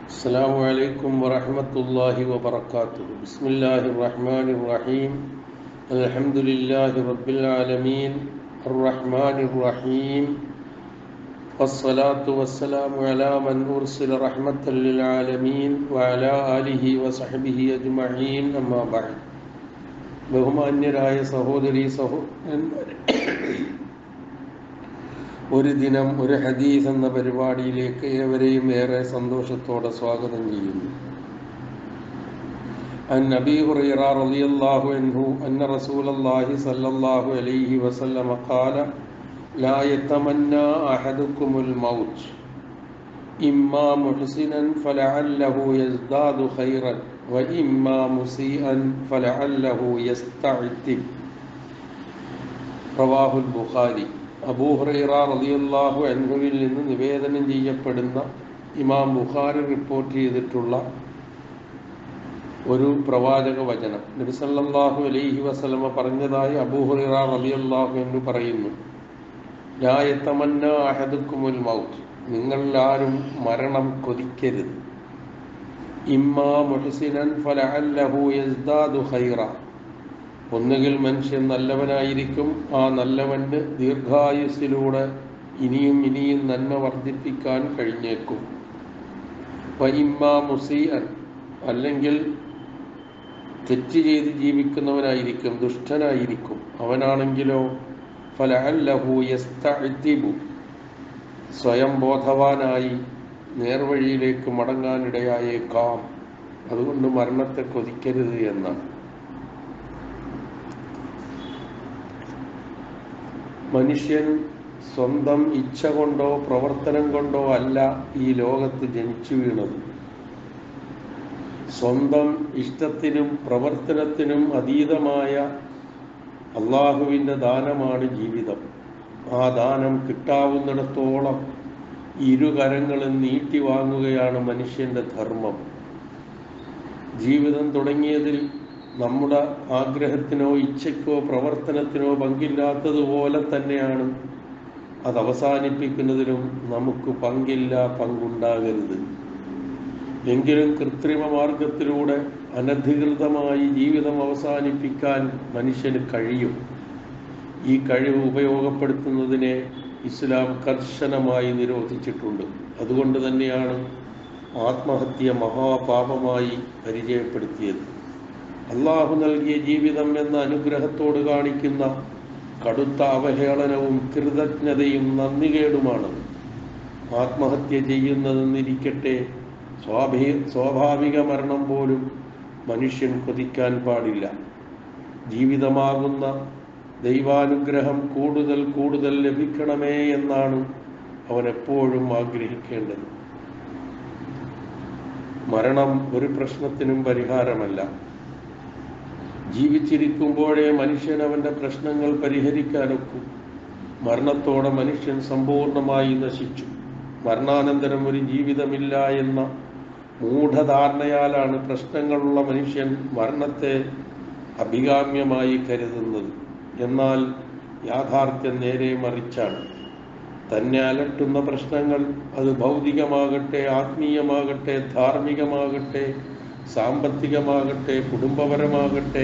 السلام عليكم ورحمة الله وبركاته. بسم الله الرحمن الرحيم. الحمد لله رب العالمين الرحمن الرحيم والصلاة والسلام على من أرسل رحمة للعالمين وعلى آله وصحبه أجمعين. أما بعد. ബഹുമാന്യരായ സഹോദരീ സഹോദരന്മാരെ, ഒരു ദിനം ഒരു ഹദീസ് എന്ന പരിപാടിയിലേക്ക് ഏവരെയും ഏറെ സന്തോഷത്തോടെ സ്വാഗതം ചെയ്യുന്നു. അൻ അബീ ഹുറൈറ റളിയല്ലാഹു അൻഹു അന്ന റസൂലല്ലാഹി സ്വല്ലല്ലാഹു അലൈഹി വസല്ലമ ഖാല ലാ യതമന്നാ അഹദുകുമുൽ മൗത്ത് ഇമ്മാ മുഹ്സിനൻ ഫലഅല്ലഹു യസ്ദാദു ഖൈറൻ വ ഇമ്മാ മുസീഅൻ ഫലഅല്ലഹു യസ്തഅതിബ്. റവാഹുൽ ബുഖാരി. അബൂ ഹുറൈറ റളിയല്ലാഹു അൻഹുവിൽ നിന്ന് നിവേദനം ചെയ്യപ്പെടുന്ന ഇമാം ബുഖാരി റിപ്പോർട്ട് ചെയ്തിട്ടുള്ള ഒരു പ്രവാചക വചനം. നബി സല്ലല്ലാഹു അലൈഹി വസല്ലമ പറഞ്ഞതായി അബൂ ഹുറൈറ റളിയല്ലാഹു അൻഹു പറയുന്നു, ലാ യതമന്നാ അഹദുകുമുൽ മൗത്ത്, നിങ്ങളിൽ ആരും മരണം കൊതിക്കരുത്. ഇമ്മാ മുഹ്സിനൻ ഫലഅല്ലഹു യസ്ദാദു ഖൈറ, ഒന്നുകിൽ മനുഷ്യൻ നല്ലവനായിരിക്കും, ആ നല്ലവന് ദീർഘായുസ്സിലൂടെ ഇനിയും ഇനിയും നന്മ വർദ്ധിപ്പിക്കാൻ കഴിഞ്ഞേക്കും. വഇമ്മാ മുസീഅൻ, അല്ലെങ്കിൽ തെറ്റ് ചെയ്ത് ജീവിക്കുന്നവനായിരിക്കും, ദുഷ്ടനായിരിക്കും, അവനാണെങ്കിലോ ഫലഅല്ലഹു യസ്തഅതിബു, സ്വയം ബോധവാനായി നേർവഴിയിലേക്ക് മടങ്ങാനിടയായേക്കാം. അതുകൊണ്ട് മരണത്തെ കൊതിക്കരുത് എന്നാണ്. മനുഷ്യൻ സ്വന്തം ഇച്ഛ കൊണ്ടോ പ്രവർത്തനം കൊണ്ടോ അല്ല ഈ ലോകത്ത് ജനിച്ചു വീണത്. സ്വന്തം ഇഷ്ടത്തിനും പ്രവർത്തനത്തിനും അതീതമായ അള്ളാഹുവിൻ്റെ ദാനമാണ് ജീവിതം. ആ ദാനം കിട്ടാവുന്നിടത്തോളം ഇരുകരങ്ങളും നീട്ടി വാങ്ങുകയാണ് മനുഷ്യൻ്റെ ധർമ്മം. ജീവിതം തുടങ്ങിയതിൽ നമ്മുടെ ആഗ്രഹത്തിനോ ഇച്ഛയ്ക്കോ പ്രവർത്തനത്തിനോ പങ്കില്ലാത്തതുപോലെ തന്നെയാണ് അത് അവസാനിപ്പിക്കുന്നതിലും നമുക്ക് പങ്കുണ്ടാകരുത്. എങ്കിലും കൃത്രിമ മാർഗത്തിലൂടെ അനധികൃതമായി ജീവിതം അവസാനിപ്പിക്കാൻ മനുഷ്യന് കഴിയും. ഈ കഴിവ് ഉപയോഗപ്പെടുത്തുന്നതിനെ ഇസ്ലാം കർശനമായി നിരോധിച്ചിട്ടുണ്ട്. അതുകൊണ്ട് തന്നെയാണ് ആത്മഹത്യ മഹാപാപമായി പരിചയപ്പെടുത്തിയത്. അള്ളാഹു നൽകിയ ജീവിതം എന്ന അനുഗ്രഹത്തോട് കാണിക്കുന്ന കടുത്ത അവഹേളനവും കൃതജ്ഞതയും നന്ദികേടുമാണ് ആത്മഹത്യ ചെയ്യുന്നതെന്നിരിക്കട്ടെ. സ്വാഭാവിക മരണം പോലും മനുഷ്യൻ കൊതിക്കാൻ പാടില്ല. ജീവിതമാകുന്ന ദൈവാനുഗ്രഹം കൂടുതൽ കൂടുതൽ ലഭിക്കണമേ എന്നാണ് അവൻ എപ്പോഴും ആഗ്രഹിക്കേണ്ടത്. മരണം ഒരു പ്രശ്നത്തിനും പരിഹാരമല്ല. ജീവിച്ചിരിക്കുമ്പോഴേ മനുഷ്യൻ അവൻ്റെ പ്രശ്നങ്ങൾ പരിഹരിക്കാനൊക്കും. മരണത്തോടെ മനുഷ്യൻ സമ്പൂർണമായി നശിച്ചു. മരണാനന്തരം ഒരു ജീവിതമില്ല എന്ന മൂഢധാരണയാലാണ് പ്രശ്നങ്ങളുള്ള മനുഷ്യൻ മരണത്തെ അഭികാമ്യമായി കരുതുന്നത്. എന്നാൽ യാഥാർത്ഥ്യം നേരെ മറിച്ചാണ്. തന്നെ അലട്ടുന്ന പ്രശ്നങ്ങൾ, അത് ഭൗതികമാകട്ടെ, ആത്മീയമാകട്ടെ, ധാർമ്മികമാകട്ടെ, സാമ്പത്തികമാകട്ടെ, കുടുംബപരമാകട്ടെ,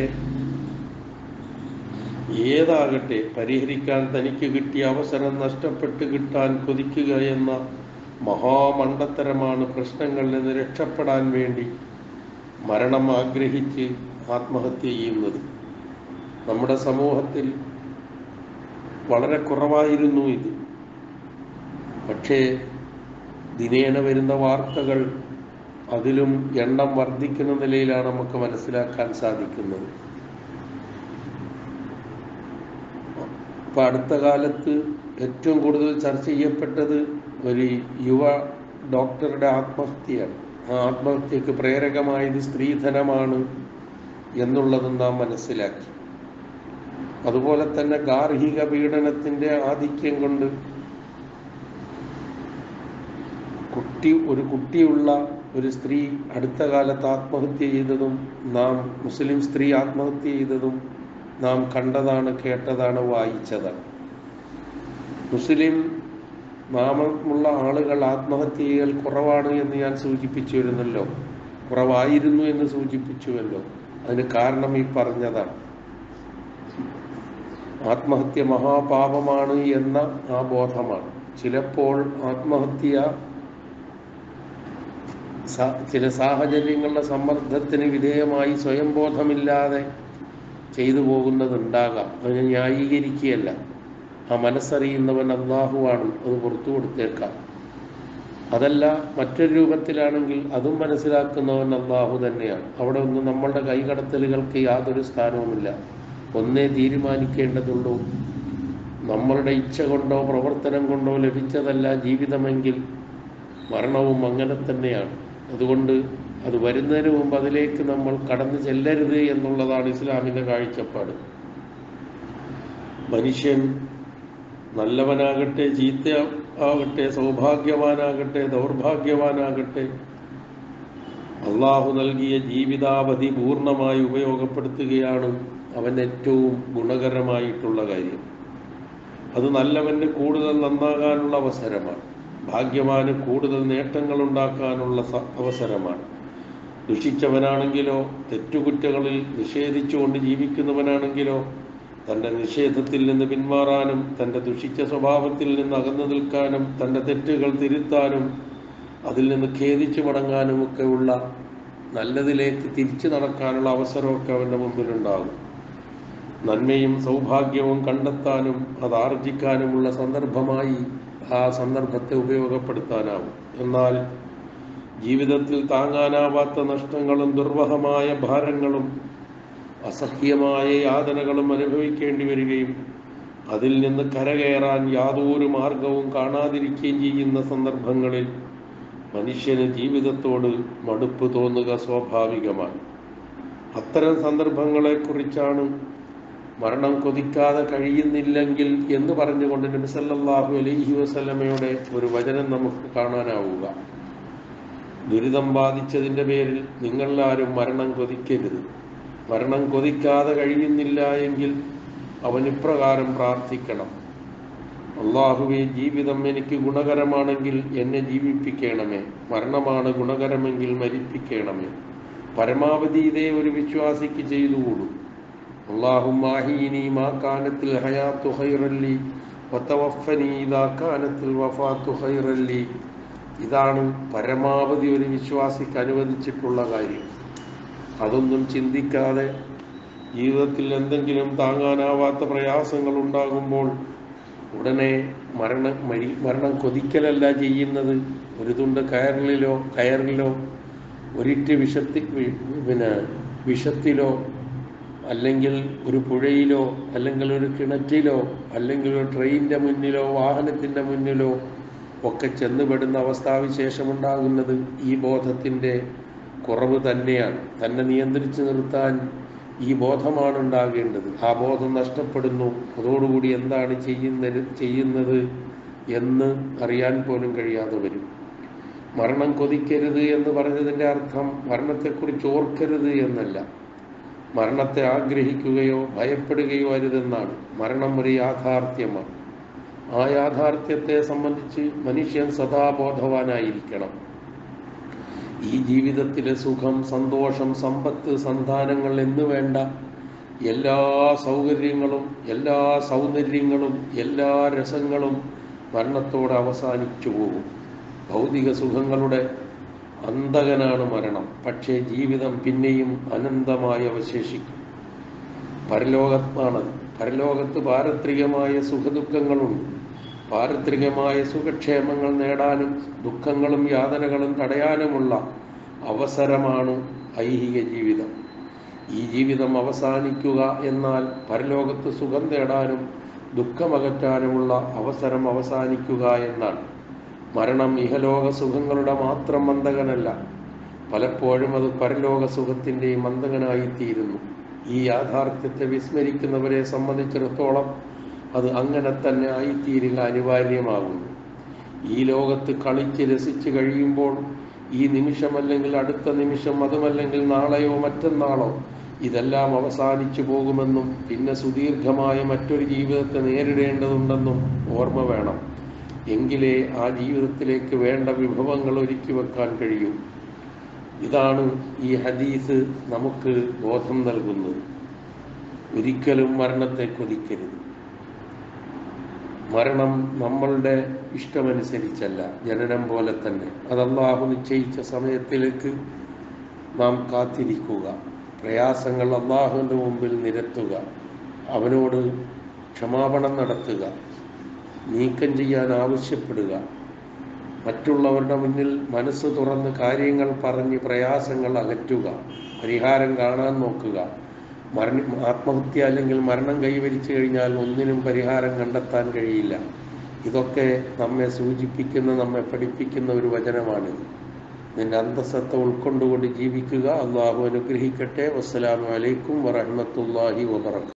ഏതാകട്ടെ, പരിഹരിക്കാൻ തനിക്ക് കിട്ടിയ അവസരം നഷ്ടപ്പെട്ട് കിട്ടാൻ കൊതിക്കുക എന്ന മഹാമണ്ടത്തരമാണ് പ്രശ്നങ്ങളിൽ നിന്ന് രക്ഷപ്പെടാൻ വേണ്ടി മരണം ആഗ്രഹിച്ച് ആത്മഹത്യ ചെയ്യുന്നത്. നമ്മുടെ സമൂഹത്തിൽ വളരെ കുറവായിരുന്നു ഇത്. പക്ഷേ ദിനേന വരുന്ന വാർത്തകൾ അതിലും എണ്ണം വർദ്ധിക്കുന്ന നിലയിലാണ് നമുക്ക് മനസ്സിലാക്കാൻ സാധിക്കുന്നത്. ഇപ്പം അടുത്ത കാലത്ത് ഏറ്റവും കൂടുതൽ ചർച്ച ചെയ്യപ്പെട്ടത് ഒരു യുവ ഡോക്ടറുടെ ആത്മഹത്യയാണ്. ആ ആത്മഹത്യക്ക് പ്രേരകമായത് സ്ത്രീധനമാണ് എന്നുള്ളതും നാം മനസ്സിലാക്കി. അതുപോലെ തന്നെ ഗാർഹിക പീഡനത്തിൻ്റെ ആധിക്യം കൊണ്ട് ഒരു കുട്ടിയുള്ള ഒരു സ്ത്രീ അടുത്ത കാലത്ത് ആത്മഹത്യ ചെയ്തതും മുസ്ലിം സ്ത്രീ ആത്മഹത്യ ചെയ്തതും നാം കണ്ടതാണ്, കേട്ടതാണ്, വായിച്ചതാണ്. മുസ്ലിം നാമമുള്ള ആളുകൾ ആത്മഹത്യ ചെയ്യൽ കുറവാണ് എന്ന് ഞാൻ സൂചിപ്പിച്ചിരുന്നല്ലോ, കുറവായിരുന്നു എന്ന് സൂചിപ്പിച്ചുവല്ലോ. അതിന് കാരണം ഈ പറഞ്ഞതാണ്. ആത്മഹത്യ മഹാപാപമാണ് എന്ന ആ ബോധമാണ്. ചിലപ്പോൾ ആത്മഹത്യ ചില സാഹചര്യങ്ങളുടെ സമ്മർദ്ദത്തിന് വിധേയമായി സ്വയം ബോധമില്ലാതെ ചെയ്തു പോകുന്നതുണ്ടാകാം. അതിനെ ന്യായീകരിക്കുകയല്ല. ആ മനസ്സറിയുന്നവൻ അല്ലാഹുവാണ്, അത് പുറത്തു കൊടുത്തേക്കാം. അതല്ല മറ്റൊരു രൂപത്തിലാണെങ്കിൽ അതും മനസ്സിലാക്കുന്നവൻ അല്ലാഹു തന്നെയാണ്. അവിടെ ഒന്നും നമ്മളുടെ കൈകടത്തലുകൾക്ക് യാതൊരു സ്ഥാനവുമില്ല. ഒന്നേ തീരുമാനിക്കേണ്ടതുള്ളൂ, നമ്മളുടെ ഇച്ഛ കൊണ്ടോ പ്രവർത്തനം കൊണ്ടോ ലഭിച്ചതല്ല ജീവിതമെങ്കിൽ മരണവും അങ്ങനെ തന്നെയാണ്. അതുകൊണ്ട് അത് വരുന്നതിന് മുമ്പ് അതിലേക്ക് നമ്മൾ കടന്നു ചെല്ലരുത് എന്നുള്ളതാണ് ഇസ്ലാമിൻ്റെ കാഴ്ചപ്പാട്. മനുഷ്യൻ നല്ലവനാകട്ടെ ചീത്ത ആകട്ടെ, സൗഭാഗ്യവാനാകട്ടെ ദൗർഭാഗ്യവാനാകട്ടെ, അള്ളാഹു നൽകിയ ജീവിതാവധി പൂർണ്ണമായി ഉപയോഗപ്പെടുത്തുകയാണ് അവൻ ഏറ്റവും ഗുണകരമായിട്ടുള്ള കാര്യം. അത് നല്ലവന് കൂടുതൽ നന്നാകാനുള്ള അവസരമാണ്. ഭാഗ്യവാന് കൂടുതൽ നേട്ടങ്ങൾ ഉണ്ടാക്കാനുള്ള അവസരമാണ്. ദുഷിച്ചവനാണെങ്കിലോ, തെറ്റുകുറ്റങ്ങളിൽ നിഷേധിച്ചുകൊണ്ട് ജീവിക്കുന്നവനാണെങ്കിലോ, തൻ്റെ നിഷേധത്തിൽ നിന്ന് പിന്മാറാനും തൻ്റെ ദുഷിച്ച സ്വഭാവത്തിൽ നിന്ന് അകന്നു നിൽക്കാനും തൻ്റെ തെറ്റുകൾ തിരുത്താനും അതിൽ നിന്ന് ഖേദിച്ചു മടങ്ങാനുമൊക്കെയുള്ള നല്ലതിലേക്ക് തിരിച്ചു നടക്കാനുള്ള അവസരമൊക്കെ അവൻ്റെ മുമ്പിലുണ്ടാകും. നന്മയും സൗഭാഗ്യവും കണ്ടെത്താനും അത് ആർജിക്കാനുമുള്ള സന്ദർഭമായി ആ സന്ദർഭത്തെ ഉപയോഗപ്പെടുത്താനാവും. എന്നാൽ ജീവിതത്തിൽ താങ്ങാനാവാത്ത നഷ്ടങ്ങളും ദുർവഹമായ ഭാരങ്ങളും അസഹ്യമായ യാതനകളും അനുഭവിക്കേണ്ടി വരികയും അതിൽ നിന്ന് കരകയറാൻ യാതൊരു മാർഗവും കാണാതിരിക്കുകയും ചെയ്യുന്ന സന്ദർഭങ്ങളിൽ മനുഷ്യന് ജീവിതത്തോട് മടുപ്പ് തോന്നുക സ്വാഭാവികമാണ്. അത്തരം സന്ദർഭങ്ങളെക്കുറിച്ചാണ് മരണം കൊതിക്കാതെ കഴിയുന്നില്ലെങ്കിൽ എന്ന് പറഞ്ഞുകൊണ്ട് നബി സല്ലല്ലാഹു അലൈഹി വസല്ലമയുടെ ഒരു വചനം നമുക്ക് കാണാനാവുക. ദുരിതം ബാധിച്ചതിൻ്റെ പേരിൽ നിങ്ങളാരും മരണം കൊതിക്കരുത്. മരണം കൊതിക്കാതെ കഴിയുന്നില്ല എങ്കിൽ അവൻ ഇപ്രകാരം പ്രാർത്ഥിക്കണം: അല്ലാഹുവേ, ജീവിതം എനിക്ക് ഗുണകരമാണെങ്കിൽ എന്നെ ജീവിപ്പിക്കണമേ, മരണമാണ് ഗുണകരമെങ്കിൽ മരിപ്പിക്കണമേ. പരമാവധി ഇതേ ഒരു വിശ്വാസിക്ക് ചെയ്തുകൂടും. അല്ലാഹുമ്മ അഹ്യിനി മാ കാനത്തിൽ ഹയാത്തു ഖൈറൻ ലി വതവഫനി ഇദാ കാനത്തിൽ വഫാത്തു ഖൈറൻ ലി. ഇതാണ് പരമാവധി ഒരു വിശ്വാസിക്ക് അനുവദിച്ചിട്ടുള്ള കാര്യം. അതൊന്നും ചിന്തിക്കാതെ ജീവിതത്തിൽ എന്തെങ്കിലും താങ്ങാനാവാത്ത പ്രയാസങ്ങൾ ഉണ്ടാകുമ്പോൾ ഉടനെ മരണം കൊതിക്കലല്ല ചെയ്യുന്നത്. ഒരു തുണ്ട് കയറിലോ ഒരിറ്റ് വിഷത്തിലോ അല്ലെങ്കിൽ ഒരു പുഴയിലോ അല്ലെങ്കിൽ ഒരു കിണറ്റിലോ അല്ലെങ്കിൽ ഒരു ട്രെയിനിൻ്റെ മുന്നിലോ വാഹനത്തിൻ്റെ മുന്നിലോ ഒക്കെ ചെന്നുപെടുന്ന അവസ്ഥാവിശേഷമുണ്ടാകുന്നത് ഈ ബോധത്തിൻ്റെ കുറവ് തന്നെയാണ്. തന്നെ നിയന്ത്രിച്ചു നിർത്താൻ ഈ ബോധമാണ് ഉണ്ടാകേണ്ടത്. ആ ബോധം നഷ്ടപ്പെടുന്നു. അതോടുകൂടി എന്താണ് ചെയ്യുന്നത് എന്ന് അറിയാൻ പോലും കഴിയാതെ വരും. മരണം കൊതിക്കരുത് എന്ന് പറഞ്ഞതിൻ്റെ അർത്ഥം മരണത്തെക്കുറിച്ച് ഓർക്കരുത് എന്നല്ല, മരണത്തെ ആഗ്രഹിക്കുകയോ ഭയപ്പെടുകയോ അരുതെന്നാണ്. മരണം ഒരു യാഥാർത്ഥ്യമാണ്. ആ യാഥാർത്ഥ്യത്തെ സംബന്ധിച്ച് മനുഷ്യൻ സദാ ബോധവാനായിരിക്കണം. ഈ ജീവിതത്തിലെ സുഖം, സന്തോഷം, സമ്പത്ത്, സന്താനങ്ങൾ എന്ന് വേണ്ട എല്ലാ സൗകര്യങ്ങളും എല്ലാ സൗന്ദര്യങ്ങളും എല്ലാ രസങ്ങളും മരണത്തോടെ അവസാനിച്ചു പോകും. ഭൗതിക സുഖങ്ങളുടെ അന്തകനാണ് മരണം. പക്ഷേ ജീവിതം പിന്നെയും അനന്തമായി അവശേഷിക്കും. പരലോകത്താണത്. പരലോകത്ത് പാരത്രികമായ സുഖദുഃഖങ്ങളുണ്ട്. പാരത്രികമായ സുഖക്ഷേമങ്ങൾ നേടാനും ദുഃഖങ്ങളും യാതനകളും തടയാനുമുള്ള അവസരമാണ് ഐഹിക ജീവിതം. ഈ ജീവിതം അവസാനിക്കുക എന്നാൽ പരലോകത്ത് സുഖം നേടാനും ദുഃഖമകറ്റാനുമുള്ള അവസരം അവസാനിക്കുക എന്നാണ്. മരണം ഇഹലോക സുഖങ്ങളുടെ മാത്രം മന്ദകനല്ല, പലപ്പോഴും അത് പരലോക സുഖത്തിൻ്റെയും മന്ദകനായിത്തീരുന്നു. ഈ യാഥാർത്ഥ്യത്തെ വിസ്മരിക്കുന്നവരെ സംബന്ധിച്ചിടത്തോളം അത് അങ്ങനെ തന്നെ ആയിത്തീരുക അനിവാര്യമാകുന്നു. ഈ ലോകത്ത് കളിച്ച് രസിച്ച് കഴിയുമ്പോൾ ഈ നിമിഷമല്ലെങ്കിൽ അടുത്ത നിമിഷം, അതുമല്ലെങ്കിൽ നാളെയോ മറ്റന്നാളോ ഇതെല്ലാം അവസാനിച്ചു പോകുമെന്നും പിന്നെ സുദീർഘമായ മറ്റൊരു ജീവിതത്തെ നേരിടേണ്ടതുണ്ടെന്നും ഓർമ്മ വേണം. എങ്കിലേ ആ ജീവിതത്തിലേക്ക് വേണ്ട വിഭവങ്ങൾ ഒരുക്കി വെക്കാൻ കഴിയൂ. ഇതാണ് ഈ ഹദീസ് നമുക്ക് ബോധം നൽകുന്നത്. ഒരിക്കലും മരണത്തെ കൊതിക്കരുത്. മരണം നമ്മളുടെ ഇഷ്ടമനുസരിച്ചല്ല, ജനനം പോലെ തന്നെ. അത് അല്ലാഹു നിശ്ചയിച്ച സമയത്തിലേക്ക് നാം കാത്തിരിക്കുക, പ്രയാസങ്ങൾ അല്ലാഹുവിൻ്റെ മുമ്പിൽ നിരത്തുക, അവനോട് ക്ഷമാപണം നടത്തുക, നീക്കം ചെയ്യാൻ ആവശ്യപ്പെടുക, മറ്റുള്ളവരുടെ മുന്നിൽ മനസ്സ് തുറന്ന് കാര്യങ്ങൾ പറഞ്ഞ് പ്രയാസങ്ങൾ അകറ്റുക, പരിഹാരം കാണാൻ നോക്കുക. ആത്മഹത്യ അല്ലെങ്കിൽ മരണം കൈവരിച്ചു കഴിഞ്ഞാൽ ഒന്നിനും പരിഹാരം കണ്ടെത്താൻ കഴിയില്ല. ഇതൊക്കെ നമ്മെ സൂചിപ്പിക്കുന്ന, നമ്മെ പഠിപ്പിക്കുന്ന ഒരു വചനമാണിത്. നിന്റെ അന്തസ്സത്തെ ഉൾക്കൊണ്ടുകൊണ്ട് ജീവിക്കുക. അള്ളാഹു അനുഗ്രഹിക്കട്ടെ. വസ്സലാമു അലൈക്കും വറഹ്മത്തുള്ളാഹി വബറകാതുഹു.